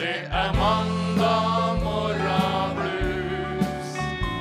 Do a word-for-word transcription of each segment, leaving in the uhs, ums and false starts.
Det er mandag morgen blues.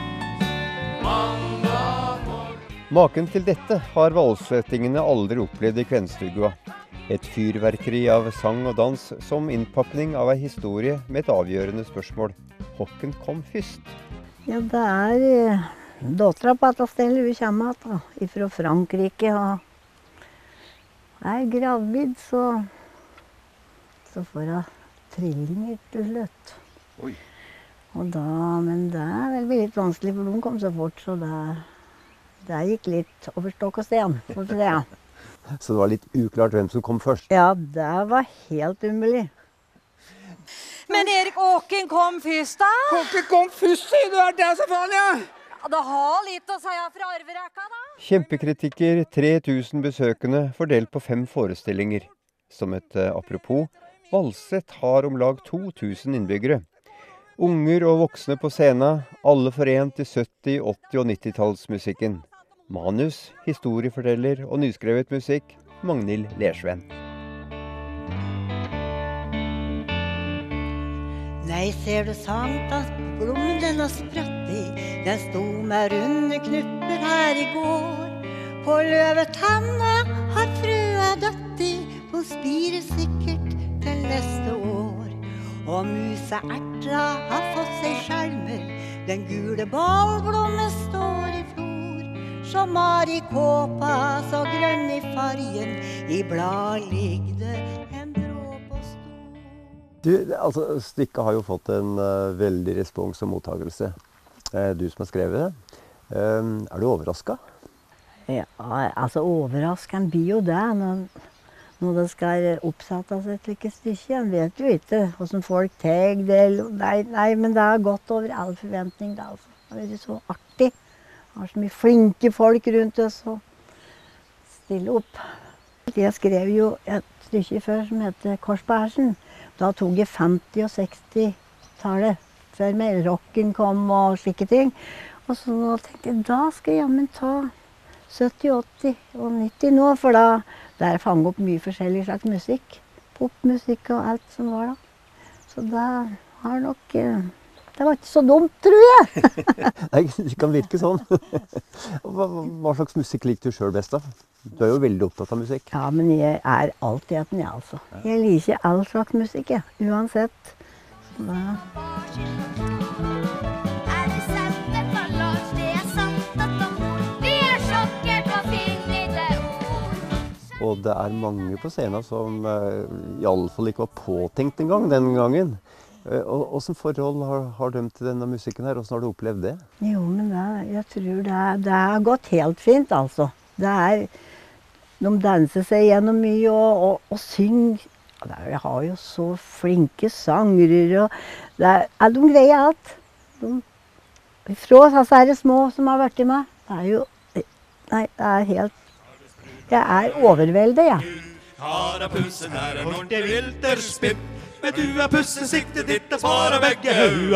Mandag morgen. Maken til dette har valsettingene aldri opplevd i Kvenstugua. Et fyrverkeri av sang og dans som innpakning av ei historie med et avgjørende spørsmål. Hokken kom først. Ja, det er døtra på dette stedet vi kommer til, fra Frankrike. Og er gravid, så, så får jeg trillinger til slutt. Oi. Og da, men det er vel litt vanskelig, for de kom så fort, så det, det gikk litt over stokk og sten, for å si det. Så det var litt uklart hvem som kom først. Ja, det var helt umulig. Men Erik, Åken kom først da? Åken kom først, sier du, er det så farlig? Ja, det har litt å si fra arverekka da. Kjempekritikker, tre tusen besøkende fordelt på fem forestillinger. Som et uh, apropos, Valset har om lag to tusen innbyggere. Unger og voksne på scenen, alle forent i sytti-, åtti- og nittitallsmusikken. Manus, historieforteller og nyskrevet musikk, Magnhild Lersven. Nei, ser du sankthansblommen, den har sprøtt i. Den sto med runde knupper her i går. På løvetanna har frøa dødt i. Hun spirer sikkert til neste år. Og museertra har fått seg skjermer. Den gule ballblommen står i flor. Som har i kåpa så grønn i fargen. I blad ligger det en dråp og stor. Du, altså, stykket har jo fått en uh, veldig respons og mottagelse. Uh, du som har skrevet det. Uh, er du overrasket? Ja, altså overrasken blir jo det når, når det skal oppsettes et like stykke. En vet jo ikke hvordan folk tar det. Nei, nei, men det har gått over all forventning. Det, altså. Det er veldig så artig. Det har så mye flinke folk rundt oss og stille opp. Jeg skrev jo et stykke før som heter Kors på hersen. Da tok jeg femti- og seksti-tallet før meg. Rocken kom og slike ting. Og så nå tenkte jeg, da skal jeg jammen ta sytti, åtti og nitti nå, for da der fang opp mye forskjellig slags musikk. Popmusikk og alt som var da. Så da har nok... Det var ikke så dumt, tror jeg. Nei, det kan virke sånn. Hva, hva slags musikk liker du selv best da? Du er jo veldig opptatt av musikk. Ja, men jeg er alltid etten, jeg altså. Jeg liker all slags musikk, jeg. Uansett. Så da... Og det er mange på scenen som uh, i alle fall ikke var påtenkt en gang den gangen. Og hvordan forhold har, har de til denne musikken her? Hvordan har du opplevd det? Jo, men det, jeg tror det, det har gått helt fint, altså. Det er, de danser seg gjennom mye og, og, og synger. De har jo så flinke sangere, og det er, de greier alt. De, fra disse her små som har vært i meg, det er jo, nei, det er helt, jeg er overveldet, jeg. Harapussen er en ordentlig vilterspitt. Med du er pussen siktet ditt og sparer begge høya.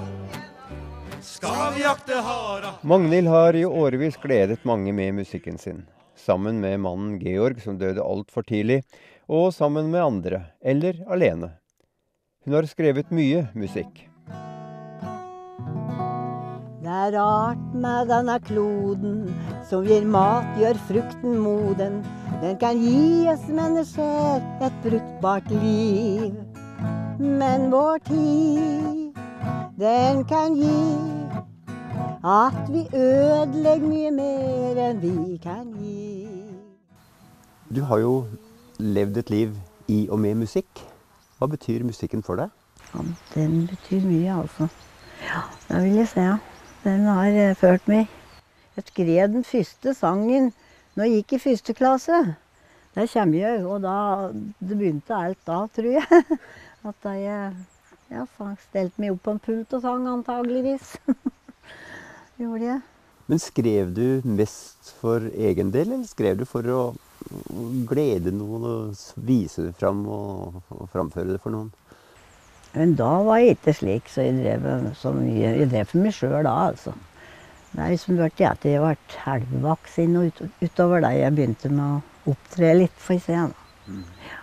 Skal vi jakte hara? Magnhild har i årevis gledet mange med musikken sin. Sammen med mannen Georg som døde alt for tidlig, og sammen med andre, eller alene. Hun har skrevet mye musikk. Det er rart med denne kloden, som gir mat, gjør frukten moden. Den kan gi oss mennesker et fruktbart liv. Men vår tid, den kan gi at vi ødelegger mye mer enn vi kan gi. Du har jo levd et liv i og med musikk. Hva betyr musikken for deg? Ja, den betyr mye, altså. Ja, det vil jeg si. Den har ført meg. Jeg skrev den første sangen når jeg gikk i første klasse. Der kommer jeg, og da, det begynte alt da, tror jeg. At jeg ja, stelte meg opp på en pult og sang antageligvis. Gjorde jeg. Men skrev du mest for egen del, eller skrev du for å glede noen og vise det fram og, og framføre det for noen? Men da var jeg ikke slik, så jeg drev så mye. Jeg drev for meg selv da, altså. Det er liksom vært at jeg har vært halvvaksin og ut, utover da jeg begynte med å opptre litt for scenen. Mm. Ja.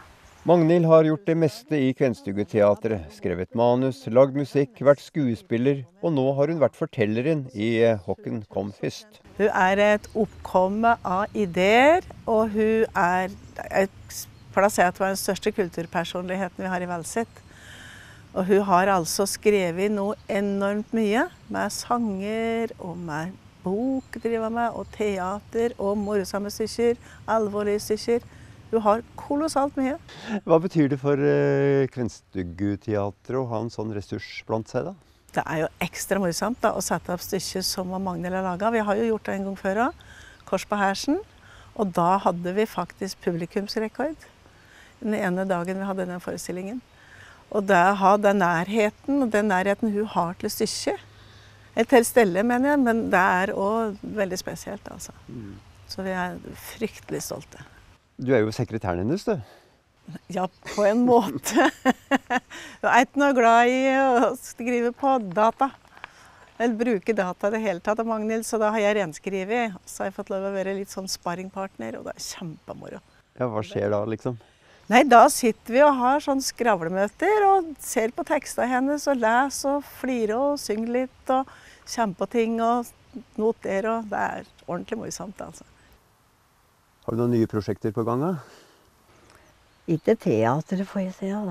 Magnhild har gjort det meste i Kvenstuggeteatret, skrevet manus, lagd musikk, vært skuespiller, og nå har hun vært fortelleren i Håkken kom først. Hun er et oppkomme av ideer, og hun er, jeg plasserer at hun er den største kulturpersonligheten vi har i Velset. Og hun har altså skrevet noe enormt mye, med sanger og med bok driver med, og teater og morsomme stykker, alvorlige stykker. Du har kolossalt mye. Hva betyr det for uh, Kvenstuggeteatret å ha en sånn ressurs blant seg da? Det er jo ekstra morsomt da, å sette opp stykker som Magnhild har laget. Vi har jo gjort det en gang før også, Kors på hersen. Og da hadde vi faktisk publikumsrekord. Den ene dagen vi hadde den forestillingen. Og det å ha den nærheten, og den nærheten hun har til stykket. Et helt stelle, mener jeg, men det er også veldig spesielt, altså. Mm. Så vi er fryktelig stolte. Du er jo sekretæren hennes, du. Ja, på en måte. Jeg er ikke noe glad i å skrive på data. Eller bruke data det hele tatt av Magnhild, så da har jeg renskrivet. Så har jeg fått lov å være litt sånn sparringpartner, og det er kjempemoro. Ja, hva skjer da, liksom? Nei, da sitter vi og har sånn skravlemøter, og ser på tekstene hennes, og leser, og flirer, og synger litt, og kommer på ting, og noterer, og det er ordentlig morsomt, altså. Har du noen nye prosjekter på gang, da? Ikke teatret, får jeg si, da.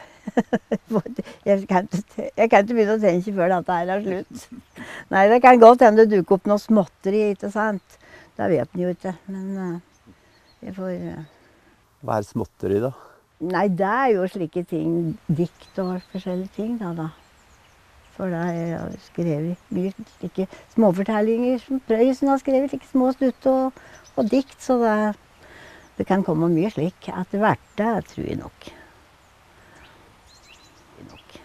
jeg, kan ikke, jeg kan ikke begynne å tenke før dette her er slutt. Nei, det kan godt hende det dukker opp noe småtteri, ikke sant? Det vet en jo ikke, men uh, jeg får... Uh... Hva er småtteri, da? Nei, det er jo slike ting, dikt og forskjellige ting, da, da. For da har jeg skrevet mye slike småfortellinger som Prøysen har skrevet, like små stutt og... og dikt, så det, det kan komme mye slik etter hvert, det tror jeg nok. nok.